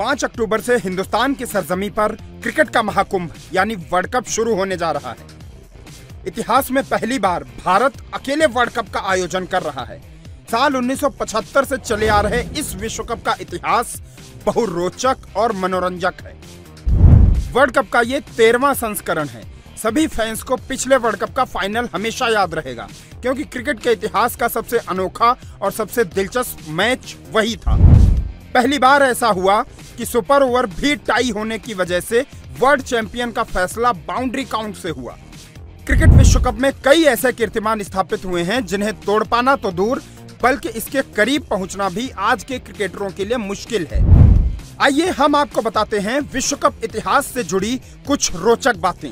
5 अक्टूबर से हिंदुस्तान की सरजमी पर क्रिकेट का महाकुंभ यानी वर्ल्ड कप शुरू होने जा रहा है। इतिहास में पहली बार भारत अकेले वर्ल्ड कप का आयोजन कर रहा है। साल 1975 से चले आ रहे इस विश्व कप का इतिहास बहुत रोचक और मनोरंजक है। वर्ल्ड कप का ये 13वां संस्करण है। सभी फैंस को पिछले वर्ल्ड कप का फाइनल हमेशा याद रहेगा, क्योंकि क्रिकेट के इतिहास का सबसे अनोखा और सबसे दिलचस्प मैच वही था। पहली बार ऐसा हुआ कि सुपर ओवर भी टाई होने की वजह से वर्ल्ड चैंपियन का फैसला बाउंड्री काउंट से हुआ। क्रिकेट विश्व कप में कई ऐसे कीर्तिमान स्थापित हुए हैं जिन्हें तोड़ पाना तो दूर, बल्कि इसके करीब पहुंचना भी आज के क्रिकेटरों के लिए मुश्किल है। आइए हम आपको बताते हैं विश्व कप इतिहास से जुड़ी कुछ रोचक बातें।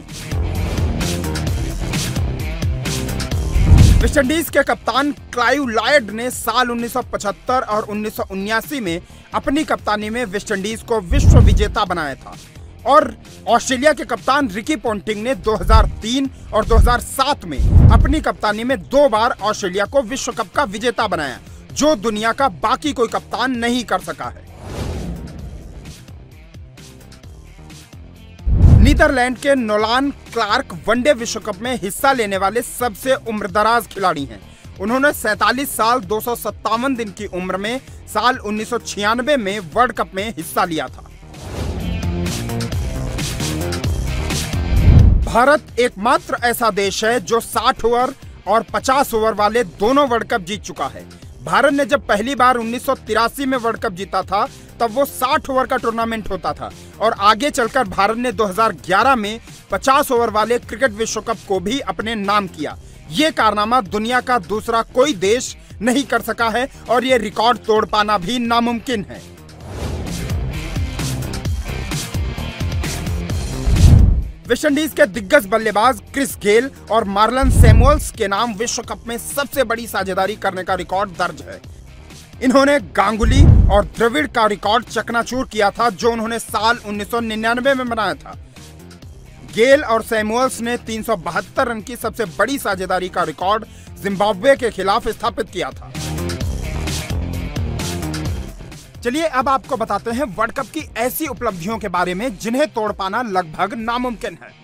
वेस्टइंडीज के कप्तान क्लाइव लॉयड ने साल 1975 और 1979 में अपनी कप्तानी में वेस्टइंडीज को विश्व विजेता बनाया था, और ऑस्ट्रेलिया के कप्तान रिकी पोंटिंग ने 2003 और 2007 में अपनी कप्तानी में 2 बार ऑस्ट्रेलिया को विश्व कप का विजेता बनाया, जो दुनिया का बाकी कोई कप्तान नहीं कर सका है। नीदरलैंड के नोलान क्लार्क वनडे विश्व कप में हिस्सा लेने वाले सबसे उम्रदराज खिलाड़ी हैं। उन्होंने 47 साल 257 दिन की उम्र में साल 1996 में वर्ल्ड कप में हिस्सा लिया था। भारत एकमात्र ऐसा देश है जो 60 ओवर और 50 ओवर वाले दोनों वर्ल्ड कप जीत चुका है। भारत ने जब पहली बार 1983 में वर्ल्ड कप जीता था, तब वो 60 ओवर का टूर्नामेंट होता था, और आगे चलकर भारत ने 2011 में 50 ओवर वाले क्रिकेट विश्व कप को भी अपने नाम किया। ये कारनामा दुनिया का दूसरा कोई देश नहीं कर सका है, और ये रिकॉर्ड तोड़ पाना भी नामुमकिन है। वेस्टइंडीज के दिग्गज बल्लेबाज क्रिस गेल और मार्लन सैमुअल्स के नाम विश्व कप में सबसे बड़ी साझेदारी करने का रिकॉर्ड दर्ज है। इन्होंने गांगुली और द्रविड़ का रिकॉर्ड चकनाचूर किया था, जो उन्होंने साल 1999 में बनाया था। गेल और सैमुअल्स ने 372 रन की सबसे बड़ी साझेदारी का रिकॉर्ड जिम्बाब्वे के खिलाफ स्थापित किया था। चलिए अब आपको बताते हैं वर्ल्ड कप की ऐसी उपलब्धियों के बारे में जिन्हें तोड़ पाना लगभग नामुमकिन है।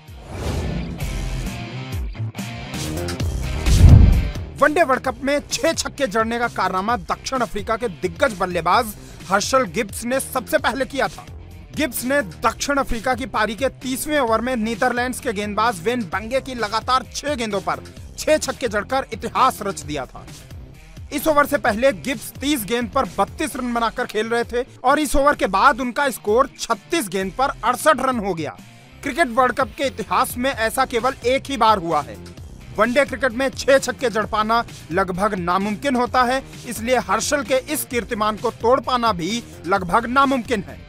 वनडे वर्ल्ड कप में 6 छक्के जड़ने का कारनामा दक्षिण अफ्रीका के दिग्गज बल्लेबाज हर्शल गिब्स ने सबसे पहले किया था। गिब्स ने दक्षिण अफ्रीका की पारी के 30वें ओवर में नीदरलैंड्स के गेंदबाज वेन बंगे की लगातार 6 गेंदों पर 6 छक्के जड़कर इतिहास रच दिया था। इस ओवर से पहले गिब्स 30 गेंद पर 32 रन बनाकर खेल रहे थे, और इस ओवर के बाद उनका स्कोर 36 गेंद पर 68 रन हो गया। क्रिकेट वर्ल्ड कप के इतिहास में ऐसा केवल एक ही बार हुआ है। वनडे क्रिकेट में 6 छक्के जड़ पाना लगभग नामुमकिन होता है, इसलिए हर्षल के इस कीर्तिमान को तोड़ पाना भी लगभग नामुमकिन है।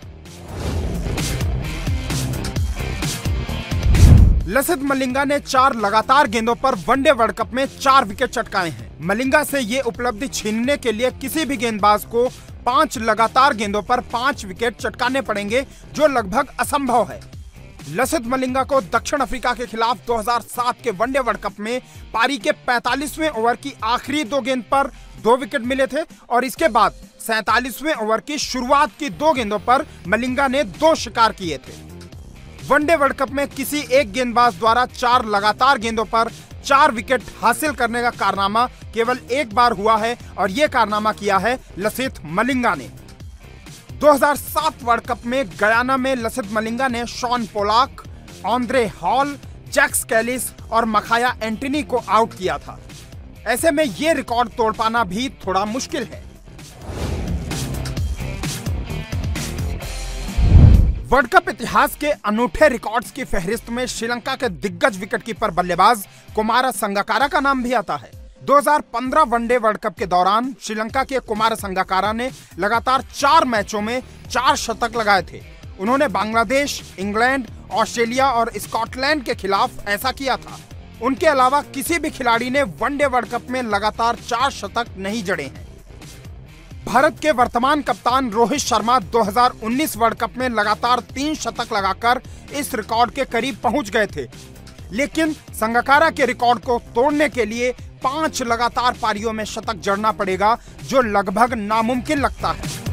लसिथ मलिंगा ने 4 लगातार गेंदों पर वनडे वर्ल्ड कप में 4 विकेट चटकाए हैं। मलिंगा से ये उपलब्धि छीनने के लिए किसी भी गेंदबाज को 5 लगातार गेंदों पर 5 विकेट चटकाने पड़ेंगे, जो लगभग असंभव है। लसिथ मलिंगा को दक्षिण अफ्रीका के खिलाफ 2007 के वनडे वर्ल्ड कप में पारी के 45वें ओवर की आखिरी 2 गेंद पर 2 विकेट मिले थे, और इसके बाद 47वें ओवर की शुरुआत की 2 गेंदों पर मलिंगा ने 2 शिकार किए थे। वनडे वर्ल्ड कप में किसी एक गेंदबाज द्वारा 4 लगातार गेंदों पर 4 विकेट हासिल करने का कारनामा केवल एक बार हुआ है, और यह कारनामा किया है लसिथ मलिंगा ने। 2007 वर्ल्ड कप में गयाना में लसिथ मलिंगा ने Shaun Pollock, Andre Hall, Jacques Kallis और मखाया एंटनी को आउट किया था। ऐसे में यह रिकॉर्ड तोड़ पाना भी थोड़ा मुश्किल है। वर्ल्ड कप इतिहास के अनूठे रिकॉर्ड्स की फहरिस्त में श्रीलंका के दिग्गज विकेटकीपर बल्लेबाज कुमारा संगकारा का नाम भी आता है। 2015 वनडे वर्ल्ड कप के दौरान श्रीलंका के कुमारा संगकारा ने लगातार 4 मैचों में 4 शतक लगाए थे। उन्होंने बांग्लादेश, इंग्लैंड, ऑस्ट्रेलिया और स्कॉटलैंड के खिलाफ ऐसा किया था। उनके अलावा किसी भी खिलाड़ी ने वनडे वर्ल्ड कप में लगातार 4 शतक नहीं जड़े हैं। भारत के वर्तमान कप्तान रोहित शर्मा 2019 वर्ल्ड कप में लगातार 3 शतक लगाकर इस रिकॉर्ड के करीब पहुंच गए थे, लेकिन संगकारा के रिकॉर्ड को तोड़ने के लिए 5 लगातार पारियों में शतक जड़ना पड़ेगा, जो लगभग नामुमकिन लगता है।